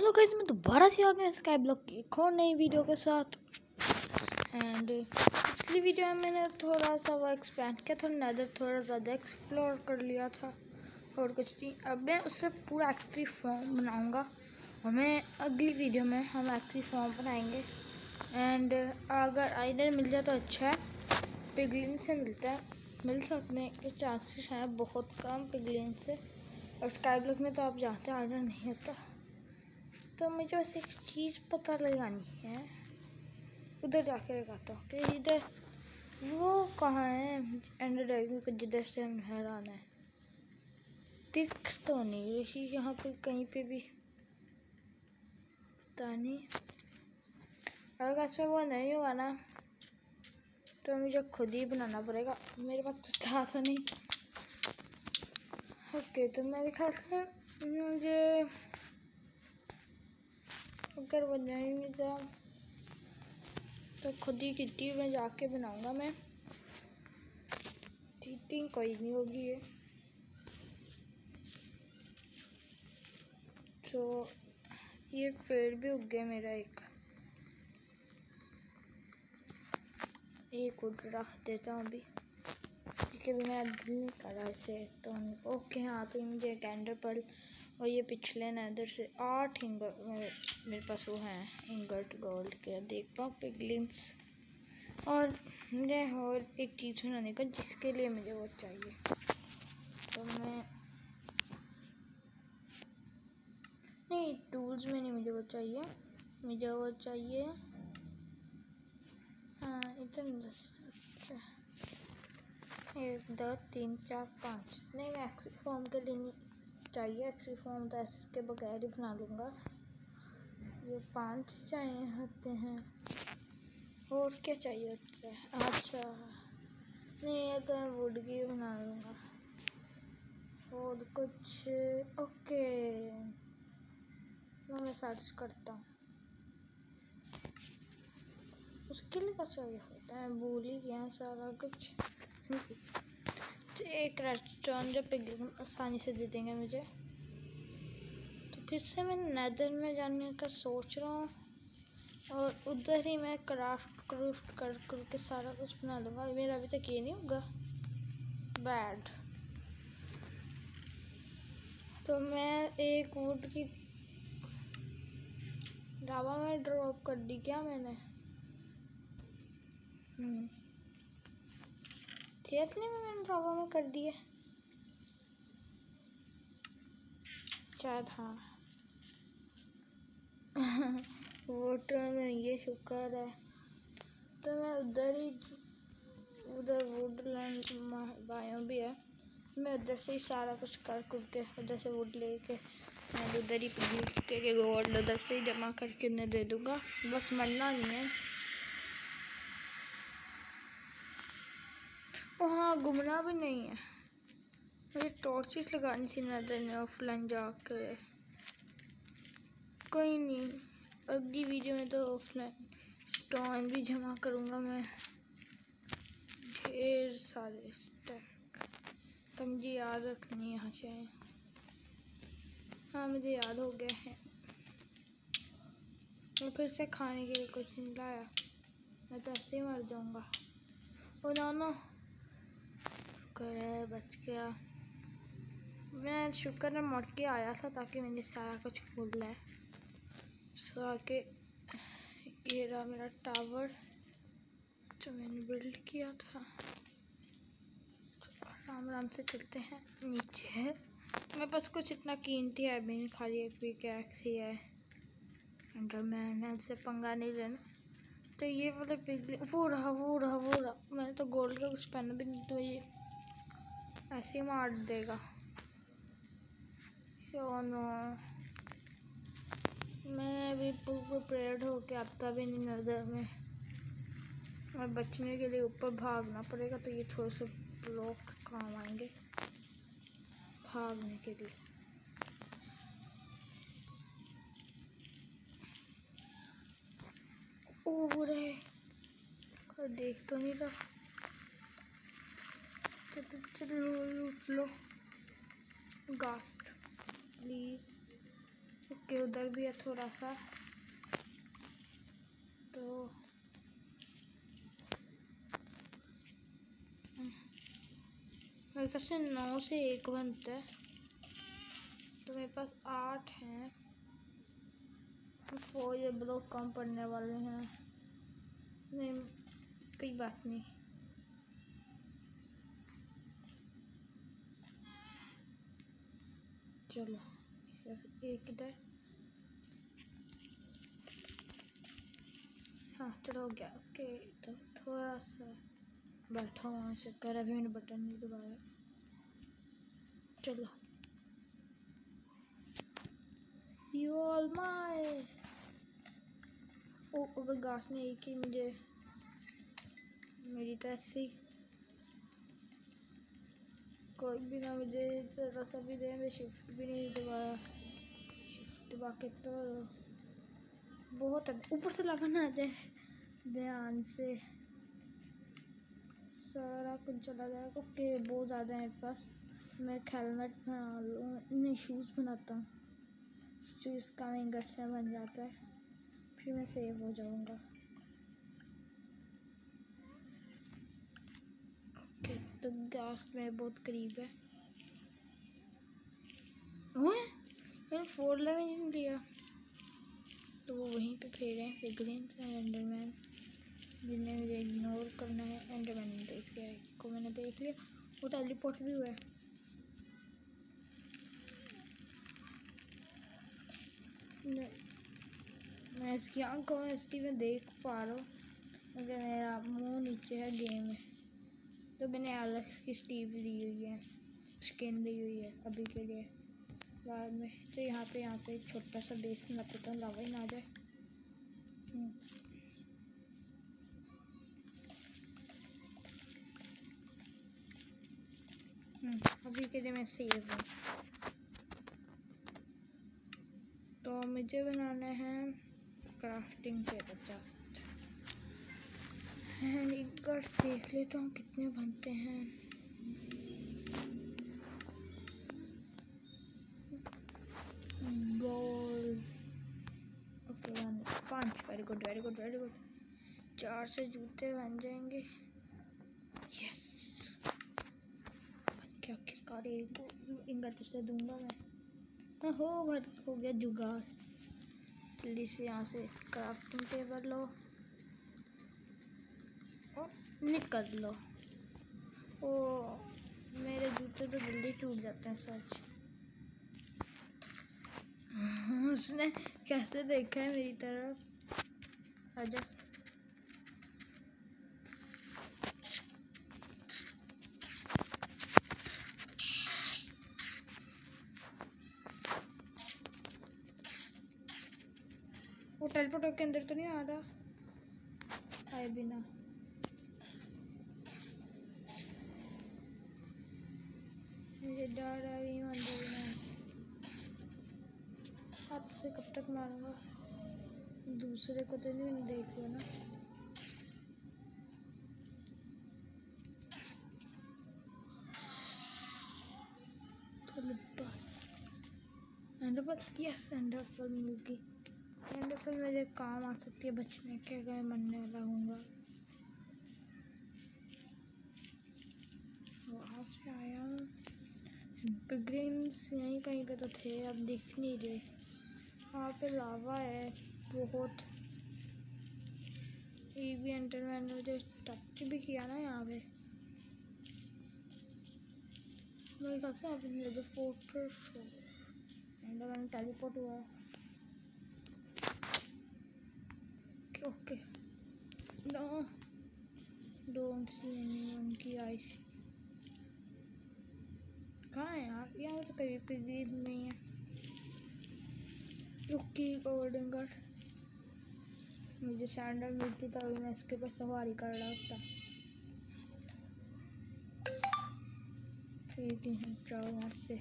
Hello guys, मैं दोबारा से आ गया स्काई ब्लॉक की एक और नई वीडियो के साथ। एंड पिछली वीडियो में मैंने थोड़ा सा वो एक्सपेंड किया था, नेदर थोड़ा ज़्यादा एक्सप्लोर कर लिया था और कुछ नहीं। अब मैं उससे पूरा एक्टिव फॉर्म बनाऊंगा और मैं अगली वीडियो में हम एक्टिव फॉर्म बनाएंगे। एंड अगर आइडर मिल जाए तो अच्छा है। पिगलिन से मिल सकने के चांसेस हैं बहुत कम पिगलिन से, और स्काई ब्लॉक में तो आप जानते हैं आइडर नहीं होता। तो मुझे बस एक चीज़ पता लगानी है, उधर जाके लगाता हूँ कि इधर वो कहाँ है एंडर ड्रैगन को जिधर से हम हैरान है। दिख तो नहीं रही यहाँ पर कहीं पे भी, पता नहीं। अगर इसमें वो नहीं हुआ ना तो मुझे खुद ही बनाना पड़ेगा, मेरे पास कुछ था तो नहीं। ओके, तो मेरे ख्याल से मुझे अगर बनाएंगे तो खुद ही किट्टी में जाके बनाऊंगा मैं। चीटिंग कोई नहीं होगी ये। तो ये पेड़ भी उग गया मेरा, एक वुड रख देता हूँ अभी, क्योंकि अभी मेरा दिल नहीं कर रहा इसे। तो ओके हाँ, तो मुझे एक एंडर पर्ल और ये पिछले नेदर से 8 मेरे पास वो हैं इंगट गोल्ड के। देखता हूँ पिगलिन्स, और मुझे और एक चीज़ बनाने का जिसके लिए मुझे वो चाहिए। तो मैं नहीं, टूल्स में नहीं मुझे वो चाहिए, मुझे वो चाहिए हाँ इतना 1 2 3 4 5 नहीं, मैं एक्सी फॉर्म के लिए नहीं चाहिए। एक्सी फॉर्म तो इसके बगैर ही बना लूँगा। ये 5 चाहिए होते हैं, और क्या चाहिए होता है? अच्छा नहीं, ये तो मैं वुड की बना लूँगा और कुछ। ओके, मैं सर्च करता हूँ उसके लिए क्या चाहिए होता है, भूल ही गया सारा कुछ। एक रेस्टोरेंट जो पिगलिन आसानी से दे देंगे मुझे, तो फिर से मैं नेदर में जाने का सोच रहा हूँ और उधर ही मैं क्राफ्ट करके सारा कुछ बना लूँगा। मेरा अभी तक ये नहीं होगा बैड। तो मैं एक वुड की लावा में ड्रॉप कर दी क्या मैंने? सीरियसली मैंने लावा में कर दिया शायद, हाँ। वाटर में ये शुक्र है। तो मैं उधर वुडलैंड बायोम भी है, मैं उधर से ही सारा कुछ करके उधर से वुड लेके मैं उधर ही के गोल्ड उधर से ही जमा करके उन्हें दे दूँगा। बस मरना नहीं है। और हाँ, घूमना भी नहीं है, मुझे टॉर्चेस लगानी थी नजर में ऑफलाइन जाके। कोई नहीं, अगली वीडियो में तो ऑफलाइन स्टोन भी जमा करूँगा मैं, ढेर सारे स्टैक। तो मुझे याद रखनी यहाँ चाहिए। हाँ मुझे याद हो गया है। मैं फिर से खाने के लिए कुछ नहीं लाया, मैं तो ऐसे ही मर जाऊँगा। ओ नो, करे बच गया। मैं शुक्र है मर के आया था ताकि मैंने सारा कुछ खोल लिया है। सो आके ये रहा मेरा टावर जो मैंने बिल्ड किया था। आराम आराम से चलते हैं। नीचे है मेरे पास कुछ इतना कीमती है भी नहीं, खाली एक पिकैक्स ही है। एंडरमैन है, इससे पंगा नहीं लेना। तो ये वाले पिगलिन वो रहा। मैंने तो गोल्ड का कुछ पहना भी नहीं, तो ये ऐसे ही मार देगा। ओ नो, मैं अभी प्रिपेयर्ड होके आता भी नहीं नजर में, और बचने के लिए ऊपर भागना पड़ेगा। तो ये थोड़े से ब्लॉक काम आएंगे भागने के लिए। ओ रे, कोई देख तो नहीं रहा। चलो लूट लो गास्ट प्लीज। ओके, उधर भी है थोड़ा सा। तो मेरे ख्याल से 9 से 1 बनता है, तो मेरे पास 8 हैं। वो ये ब्लॉक कम पड़ने वाले हैं। नहीं, कोई बात नहीं। चलो सिर्फ एक इधर। हाँ चलो हो गया। ओके, तो थोड़ा सा बैठा हुआ चक्कर, अभी मैंने बटन नहीं दबाया। चलो यू ऑल माय। ओ, अगर घास ने एक ही मुझे मेरी तो ऐसी कोई भी ना मुझे जरा सा भी दे। मैं शिफ्ट भी नहीं दबाया, शिफ्ट दबा के तो बहुत ऊपर से लावा ना आ जाए। ध्यान से सारा कुछ चला जाएगा। ओके, बहुत ज़्यादा है मेरे पास। मैं हेलमेट बना लूँ, नहीं शूज़ बनाता हूँ। शूज़ का इंगट से बन जाता है, फिर मैं सेव हो जाऊँगा। ओके, तो गैस में बहुत करीब है। मैंने 4 लेवल लिया, तो वो वहीं पे फेरे हैं पिगलिन्स एंड एंडरमैन, जिन्हें मुझे इग्नोर करना है। एंडरमैन ने देख लिया, एक को मैंने देख लिया। वो टेलीपोर्ट भी हुआ है। मैं इसकी आंखों में इसकी मैं देख पा रहा हूँ, मगर मेरा मुंह नीचे है गेम में। तो मैंने अलग की स्टीव ली हुई है, स्किन ली हुई है अभी के लिए। बाद में तो यहाँ पे एक छोटा सा बेस बना देता हूँ, लावा ही ना आ जाए। अभी के लिए मैं सेव हूँ। तो मुझे बनाना है crafting table just. And ingots देख लेता हूँ कितने बनते हैं। Gold okay 5। Very good very good very good. 4 से जूते बन जाएंगे। यस, क्या आखिरकार एक इंगट से दूंगा मैं। हो गया जुगाड़। जल्दी से यहाँ से क्राफ्टिंग टेबल लो और निकल लो। ओ, मेरे जूते तो जल्दी टूट जाते हैं सच। उसने कैसे देखा है मेरी तरफ। आजा। वो टेलीपोर्ट के अंदर तो नहीं आ रहा, आए बिना। मुझे डर आ रही हूँ अंदर में। हाथ से कब तक मारूंगा? दूसरे को तो नहीं देख लिया ना। एंडरपल, यस एंडरपल मिल गई। एंडरपल मुझे काम आ सकती है बचने के, अगर मैं मरने वाला हूँगा। वहाँ से आया हूँ। पिगलिन्स यहीं कहीं पे तो थे, अब दिख नहीं रहे। वहाँ पे लावा है बहुत। एक भी एंडरमैन ने मुझे टच भी किया ना यहाँ पे। मेरे ख्याल से अभी मुझे फोर्ट्रेस हो एंडरमैन टेलीपोर्ट हुआ है। Okay no, don't see anyone की आईज। कहाँ है यार? यहाँ तो कहीं पिगलिन नहीं है। ओके गोल्डन गट, मुझे सैंडल मिलती तभी मैं इसके ऊपर सवारी कर रहा था। जाओ वहाँ से।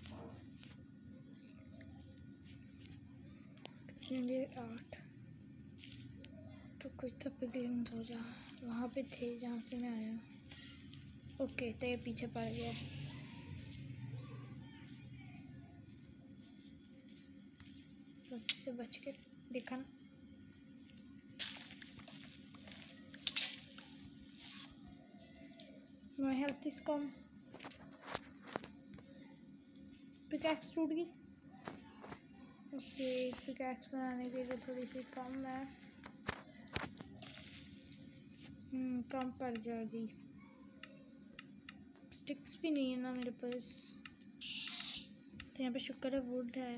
कितने 8 तो कुछ तो पिगलिन हो जा। वहाँ पे थे जहाँ से मैं आया। ओके, तो ये पीछे पड़ गया। बस से बच के देखा ना। माय हेल्थ इज कम। पिकैक्स टूट गई। ओके, पिकैक्स बनाने के लिए थोड़ी सी कम है। कम पड़ जाएगी। स्टिक्स भी नहीं है ना मेरे पास। तो यहाँ पे शुक्र है वुड है।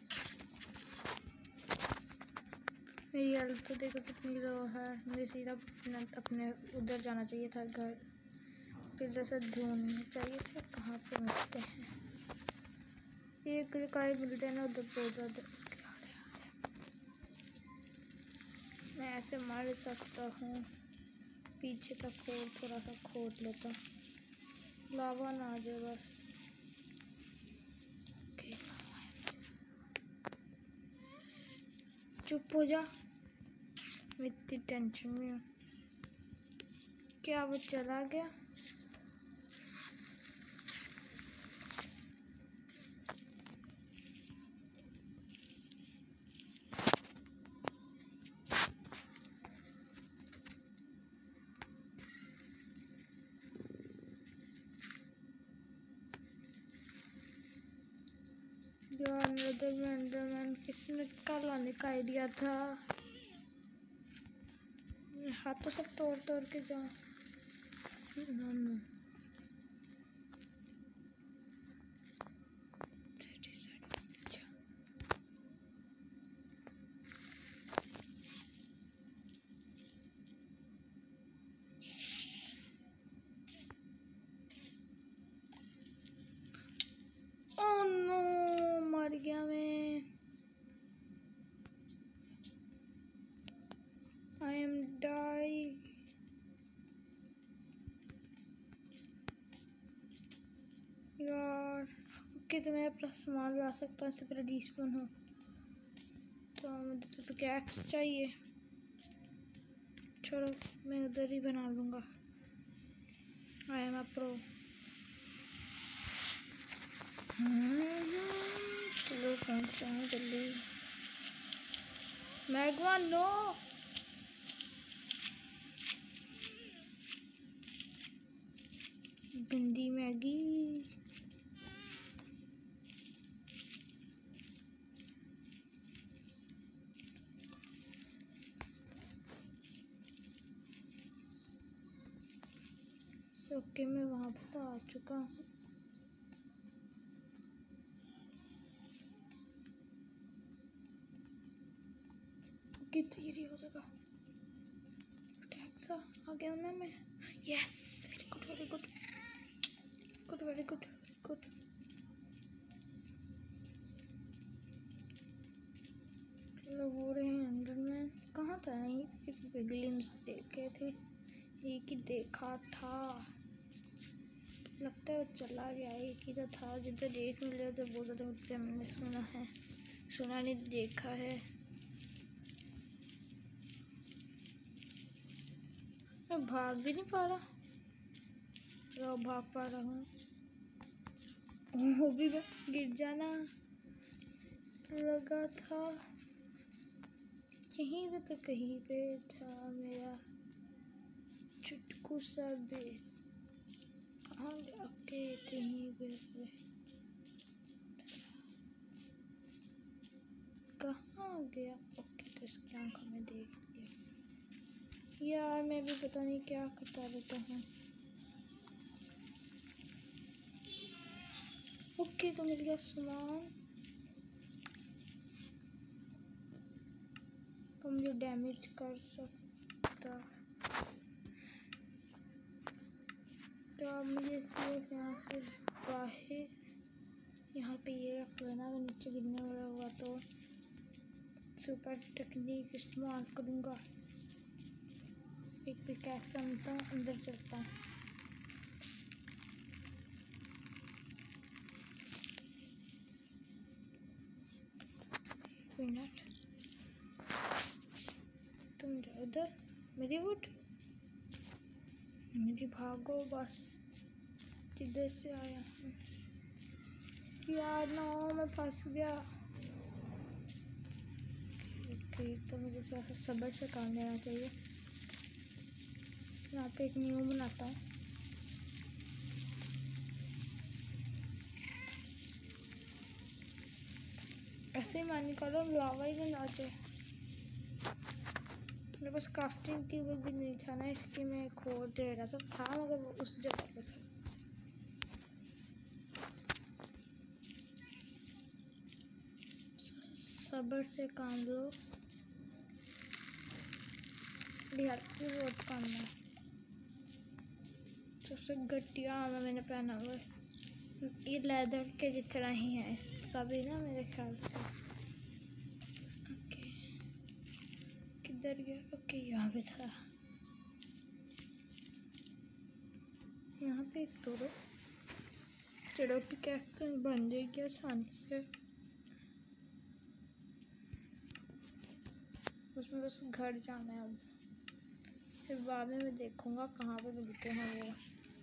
मेरी हेल्थ तो देखो कितनी लो है। मुझे सीधा अपने उधर जाना चाहिए था घर, फिर से ढूंढने चाहिए था कहाँ पे मिलते हैं। एक काय मिलते हैं ना उधर बहुत ज़्यादा। मैं ऐसे मार सकता हूँ पीछे तक और थोड़ा सा खोद लेता, लावा ना आ जाए बस। चुप हो जा, मैं इतनी टेंशन में हूँ। क्या वो चला गया? यार एंडरमैन किसने कल आने का आइडिया था? हाथ तो सब तोड़ तोड़ के जा। नो ओह नो, मर गया मैं। I am die। यार ओके, तो मैं अपना सामान ला सकता हूँ इससे पहले डिस्पोन हो। तो मुझे तो कैक्स चाहिए। छोड़ो, मैं उधर ही बना लूँगा। I am a pro. चलो पहुँच जाऊँ जल्दी। मैगवा नो। भिंडी मैगी। ओके, मैं वहाँ पे तो आ चुका हूँ। कितनी देरी हो जाएगा? टैक्सा आ गया ना मैं। Yes, very good very good good very good good. चलो वो रहे एंडरमैन। कहाँ था? यहीं पे ग्लिम्स देखे थे, एक ही देखा था। लगता है वो चला गया। एक ही तो था जिधर देख मिले तो बहुत ज़्यादा मिलते मैंने सुना है। सुना नहीं, देखा है। मैं भाग भी नहीं पा रहा। चलो भाग पा रहा हूँ। वो भी गिर जाना लगा था। यहीं पे तो कहीं पे था मेरा चुटकू सा बेस। कहाँ गया? ओके, कहीं पे कहाँ गया? ओके, तो इसकी आंखों में देख लिया। यार मैं भी पता नहीं क्या करता रहता हूँ। ओके, तो मिल गया सामान। तो मुझे डैमेज कर सकता। तो अब मुझे सिर्फ यहाँ से बाहर, यहाँ पे ये रख लेना। अगर नीचे गिरने वाला हुआ तो सुपर टेक्निक इस्तेमाल करूँगा। एक पिकैक्स बनता हूँ, अंदर चलता हूँ। मिनट, तुम जाओ उधर। मेरी वुड, मेरी भागो बस जिधर से आया हूँ। यार नो, मैं फंस गया। थी, तो मुझे थोड़ा सा सब्र से काम लेना चाहिए। यहाँ पे एक न्यू बनाता हूँ। ऐसे ही मान करो लावा ही बना चाहिए। मेरे पास क्राफ्टिंग टेबल भी नहीं था ना, इसकी मैं खोद दे रहा था मगर वो उस जगह पे था। सब्र से काम लो, हेल्थ भी बहुत कम है। सबसे घटिया आर्मर मैंने पहना हुआ है, ये लेदर के जितना ही है इसका भी ना मेरे ख्याल से। ओके किधर गया? ओके यहाँ पे था। यहाँ पे एक तोड़ो, चलो पिकैक्स बन जाएगी आसानी से। उसमें बस घर जाना है अब, फिर बाद में मैं देखूँगा कहाँ पे मिलते हैं वो।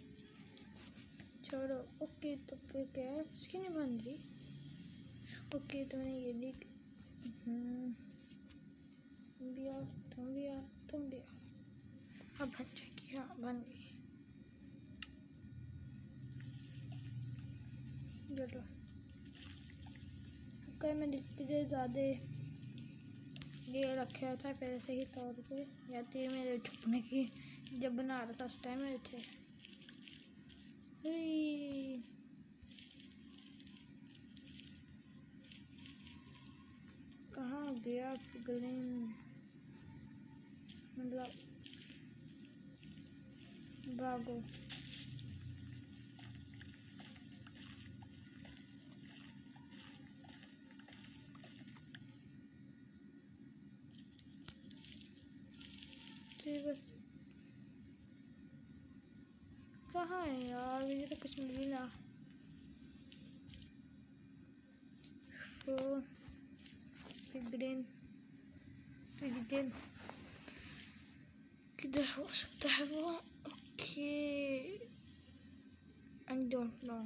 चलो ओके, तो फिर क्या इसकी नहीं बन रही। ओके तो मैंने ये लिख तुम भी आओ। अब बन जाएगी, हाँ बन गई। चलो ओके, मैंने इतने ज़्यादा ये रखा था पहले से ही तौर पे, या तो मेरे छुपने की जब बना रहा था उस टाइम में थे। कहाँ गया पिगलिन? मतलब भागो। बस कहाँ है यार, मुझे तो कुछ मिल ही ना। तो पिगलिन किधर हो सकता है वो? Okay I don't know.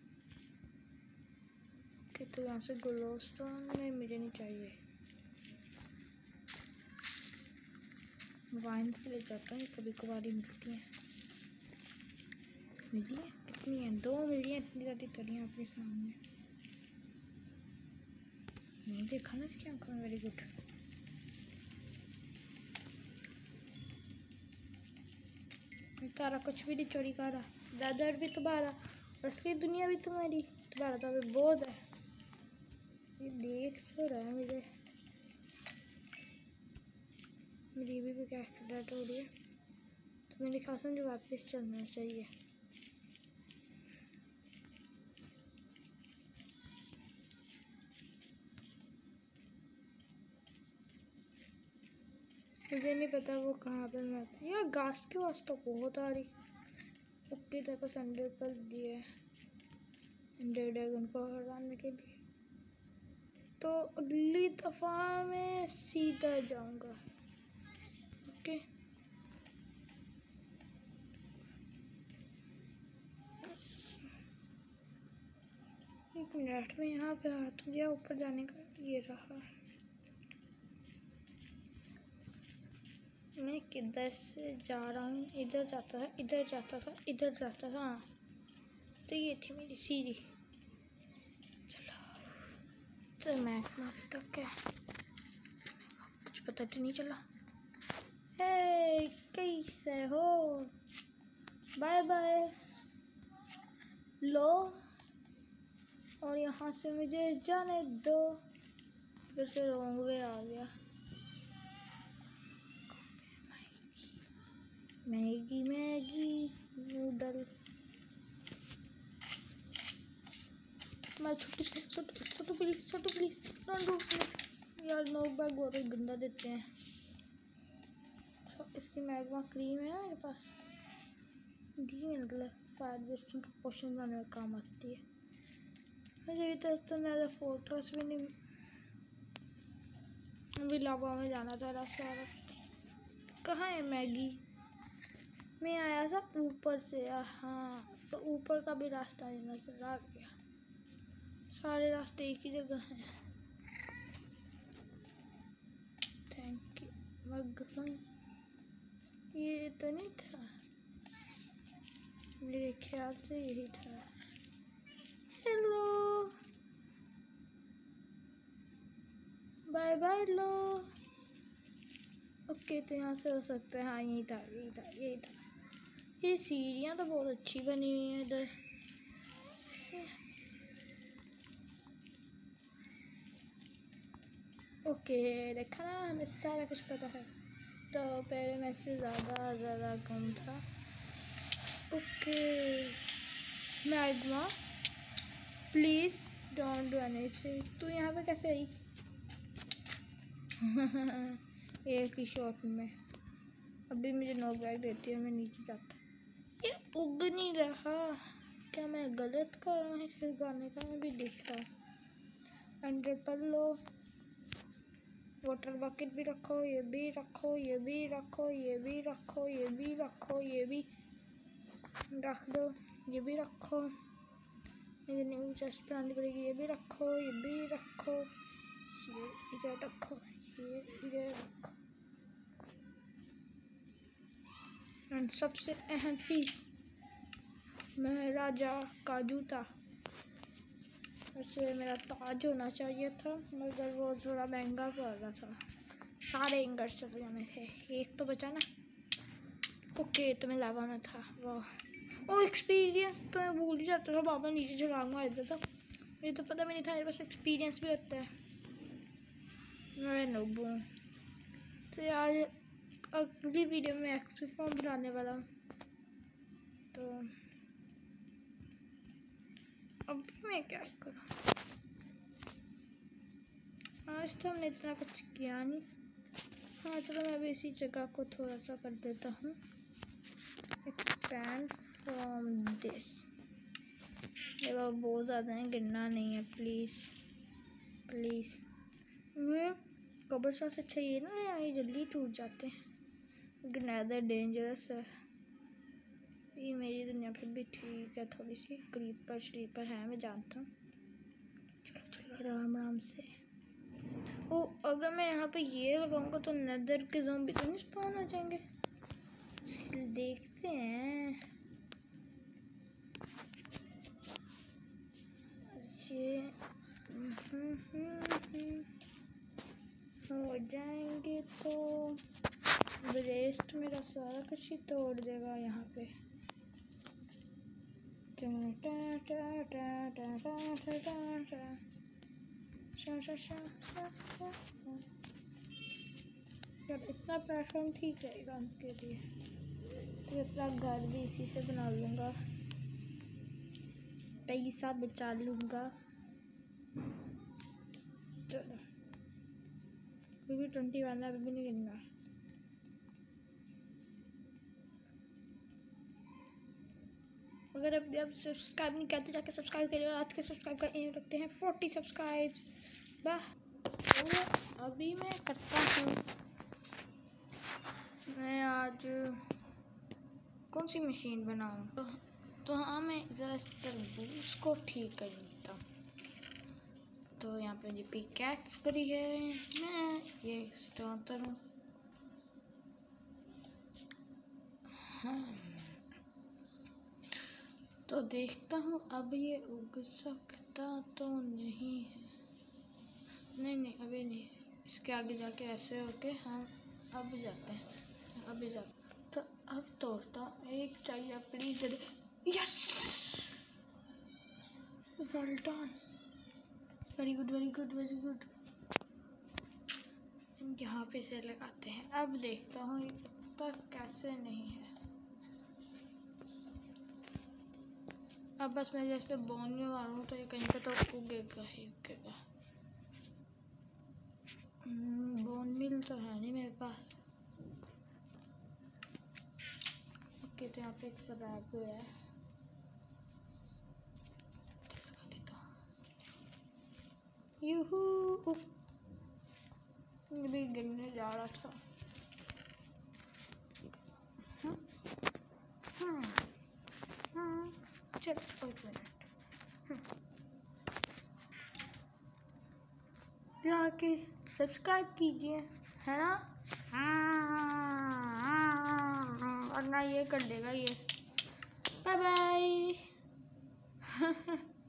Okay तो यहाँ से ग्लोस्टोन नहीं, मुझे नहीं चाहिए। वाइन से ले जाता हूँ, कभी कभार ही मिलती हैं। मिली है कितनी है? 2 मिली है, इतनी ज़्यादा तरियाँ आपके सामने नहीं देखा ना इसकी आंखों में। Very good. तारा कुछ भी नहीं चोरी कर रहा, दादर भी तुम्हारा और असली दुनिया भी तुम्हारी, तुम्हारा तो अभी बहुत है। ये देख सो रहा है मुझे, मेरी भी क्या डेट हो रही है, तो मेरे ख्याल से मुझे वापस चलना चाहिए। मुझे नहीं पता वो कहाँ पे मैं यार, घास के वास्ते बहुत आ रही। ओके तेरे पास 100 पर दिए 100 ड्रैगन को हराने के लिए, तो अगली दफ़ा मैं सीधा जाऊंगा। ओके एक मिनट में यहाँ पे हाथ गया ऊपर जाने का, ये रहा। मैं किधर से जा रहा हूँ? इधर जाता था, इधर जाता था, इधर जाता था। हाँ तो ये थी मेरी सीढ़ी। चलो तो मैं तक है, कुछ पता तो नहीं चला। हे कैसे हो? बाय बाय लो, और यहाँ से मुझे जाने दो। फिर से रॉन्ग वे आ गया। Maggi noodle. मैं छोटू प्लीज यार, नोक बैग बहुत गंदा देते हैं। इसकी मैगमा क्रीम है मेरे पास, मतलब फायर रेजिस्टेंट का पोशन बनाने में काम आती है। मुझे अभी तक तो नया फोर्ट्रेस भी नहीं, अभी लावा में जाना था। रास्ता कहाँ है मैगी? मैं आया था ऊपर से, हाँ तो ऊपर का भी रास्ता नजर आ गया। सारे रास्ते एक ही जगह हैं। ये तो नहीं था, मेरे ख्याल से यही था। हेलो, बाय बाय लो। ओके, तो यहाँ से हो सकता है। हाँ, यही था यही था यही था। ये सीढ़ियाँ तो बहुत अच्छी बनी हुई हैं इधर। ओके, देखा ना, हमें सारा कुछ पता है। तो पहले मैं से ज़्यादा कम था। Okay, magma please don't do anything. तू यहाँ पे कैसे आई? एक ही शॉट में। अभी मुझे नो बैग देती है, मैं नीचे जाता। ये उग नहीं रहा, क्या मैं गलत कर रहा हूँ? फिर गाने का मैं भी देखता हूँ। अंडर पर लो, वाटर बकेट भी रखो, ये भी रखो, ये भी रखो, ये भी रखो, ये भी रखो, ये भी रख दो, ये भी रखो। मुझे न्यू चेस्ट बनानी पड़ेगी। ये भी रखो, ये भी रखो, ये इधर रखो, ये इधर रखो। एंड सबसे अहम चीज़, महाराजा का जूता। वैसे मेरा ताज होना चाहिए था, मगर वो थोड़ा महंगा पड़ रहा था। सारे इंगर्स चले जाने थे, एक तो बचा ना। ओके, तो मैं लावा में था। वाह, ओ एक्सपीरियंस तो मैं भूल ही जाता था। बाबा नीचे छलांग मार देता था, मुझे तो पता भी नहीं था मेरे पास एक्सपीरियंस भी होता है। मैं नूब हूँ। तो आज अगली वीडियो में एक्स्ट्रा फॉर्म बनाने वाला हूँ। तो अब मैं क्या करूँ? आज तो हमने इतना कुछ किया नहीं। हाँ चलो, मैं भी इसी जगह को थोड़ा सा कर देता हूँ। Expand from this. ये बहुत ज़्यादा है, गिरना नहीं है प्लीज़ प्लीज़। मैं कब्रिस्तान से अच्छा ये ना, ये जल्दी टूट जाते हैं। ग्रेनेडर डेंजरस है। ये मेरी दुनिया फिर भी ठीक है, थोड़ी सी क्रीपर श्रीपर है, मैं जानता हूँ। चलो चलो आराम आराम से। ओ, अगर मैं यहाँ पे ये लगाऊंगा तो नेदर के ज़ॉम्बी तो नहीं स्पॉन हो जाएंगे? देखते हैं। ये हो जाएंगे तो ब्रेस्ट मेरा सारा कुछ ही तोड़ देगा यहाँ पे। यार इतना प्लेटफॉर्म ठीक रहेगा उनके लिए, तो अपना घर भी इसी से बना लूँगा, पैसा बचा लूँगा। चलो, अभी भी 21 है, अभी भी नहीं गिनना। अगर अब सब्सक्राइब नहीं किया तो जाके सब्सक्राइब करिए। आज के सब्सक्राइब का एम रखते हैं 40 सब्सक्राइब्स। वाह, तो अभी मैं करता हूँ। मैं आज कौन सी मशीन बनाऊँ? तो हाँ, मैं ज़रा इस तरबूज को ठीक कर देता हूँ। तो यहाँ पे ये पिकैक्स पड़ी है, मैं ये स्टोन करूँ। हाँ, तो देखता हूँ अब ये उग सकता तो नहीं है। नहीं अभी नहीं, इसके आगे जाके ऐसे होके हम अब जाते हैं, अभी जाते। तो अब तोड़ता हूँ, एक चाहिए please. Yes, well done, very good very good very good. यहाँ पे से लगाते हैं। अब देखता हूँ तक कैसे नहीं है। अब बस मैं जैसे बोनने वाला हूँ तो ये कहीं पे तो उगेगा ही उगेगा। बोन मिल तो है नहीं मेरे पास। ओके, तो यहाँ पे एक स्लैब है, यूहू, ये भी गिरने जा रहा था। चलो एक मिनट, यहाँ के सब्सक्राइब कीजिए, है ना? हाँ ये कर देगा ये। Bye bye.